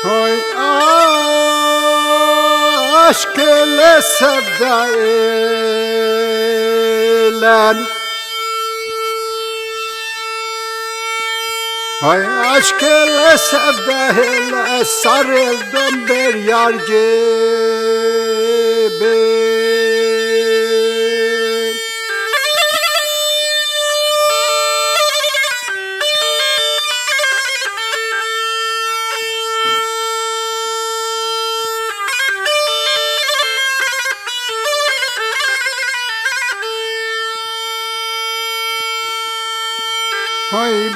Oy aşk ile sevda ile, oy aşk ile sevda ile sarıldım bir yar gibi. Oy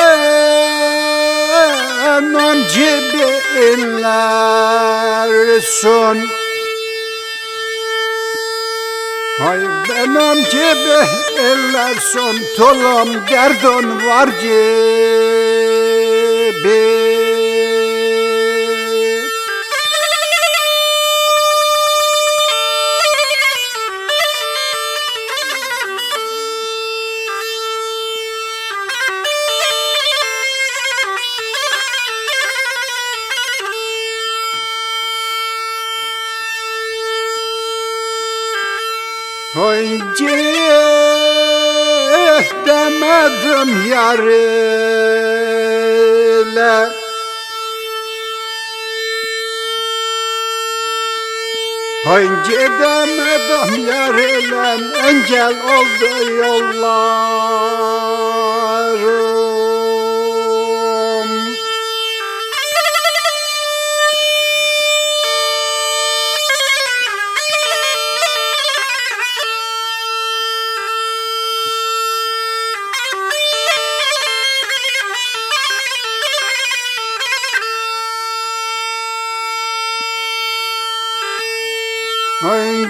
benim gibi inlersin, oy benim gibi inlersin, tulum derdin var gibi. Oy demedim yar ile, oy demedim yar ile, engel oldu yollarım. Oy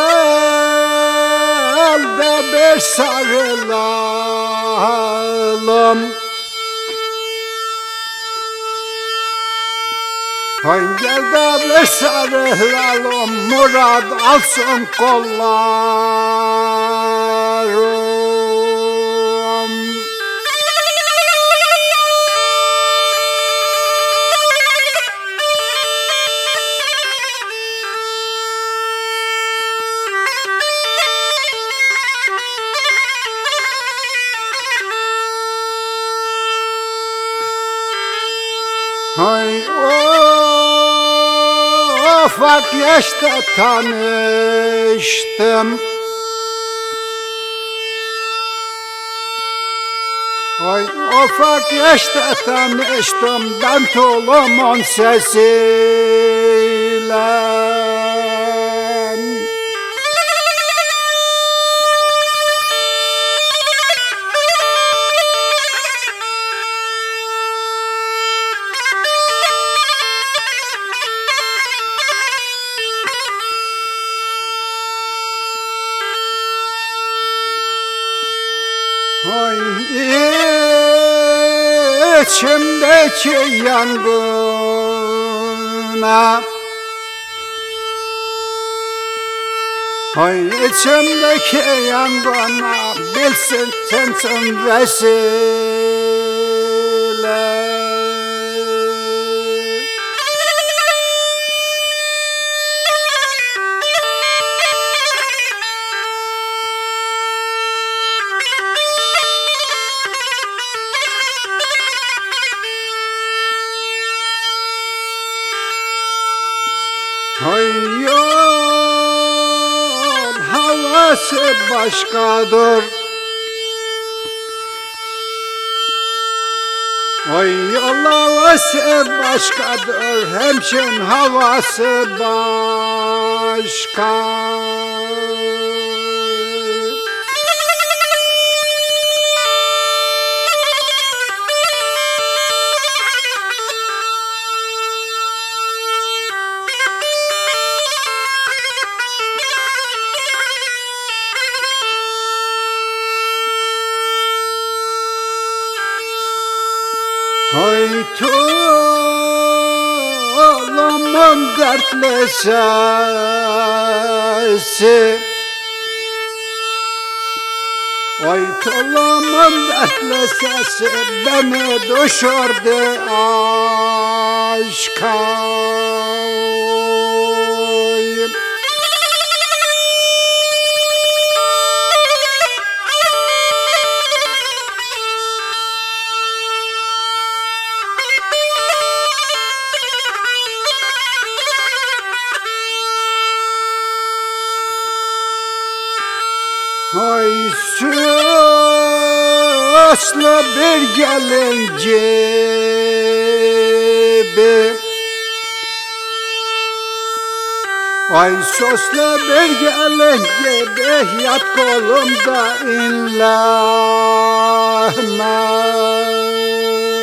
gel de bir sarılalım, oy gel de bir sarılalım, murad alsın kollarım. Oy ufak yaşta tanıştım, oy ufak yaşta tanıştım ben tulumun sesiyle. Oy içimdeki yangına, oy içimdeki yangına, bilsin sensin vesile. Oy yol havası başkadır, oy yol havası başkadır, hemşin havası başka. Oy tulumun dertli sesi, Ay tolamın dertli sesi beni düşürdü aşka. Ay süslü bir gelin gibi, ay süslü bir gelin gibi yat kolumda inleme.